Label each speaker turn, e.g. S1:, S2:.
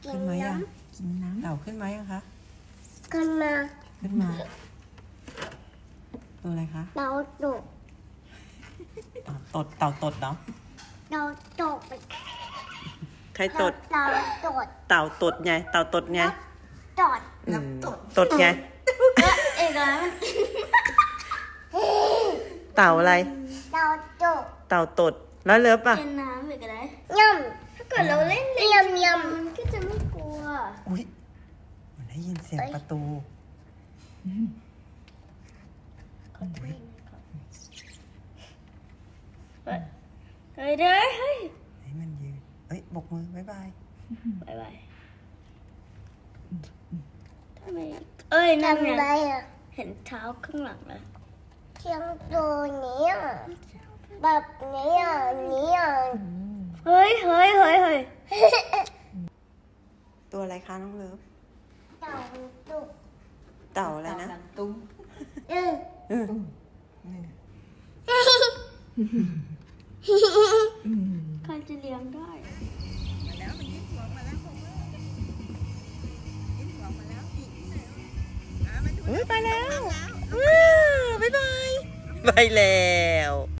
S1: ขึ้นไหมอ่ะกินน้ำเต่าขึ้นไหมอะคะ
S2: ขึ้นมา
S1: ตัวอะไรคะ
S2: เต่าตด
S1: เต่าตดเนาะ
S2: เต่าตด
S1: ใครตด
S2: เต่าตด
S1: เต่าตดไงเต่าตดไง
S2: ตด
S1: ตดไง
S2: เอ็งอะไร
S1: เต่าอะไร
S2: เต่าตด
S1: เต่าตดแล้วเลิฟอ่ะ
S2: เป็นน้ำหรืออะไรย่ำถ้าเกิดเราเล่นย่ำมันก็จะไม่กลัว
S1: อุ้ยมันได้ยินเสียงประตู
S2: เฮ้ยเด้อเฮ้ย
S1: ให้มันยืนบกมือบ๊ายบาย
S2: ทำไมนั่นไงเห็นเท้าข้างหลังเลยเทียงตัวนี้แบบนี้เฮ้ย
S1: ตัวอะไรคะน้องเลิฟ
S2: เต่าตุก
S1: เต่าอะไรนะตุ้ง
S2: ใครจะเลี้ยงได้
S1: มาแล้วมันยิ้มหัวมาแล้วยิ้มหัวมาแล้วไปแล้วบ๊ายบายไปแล้ว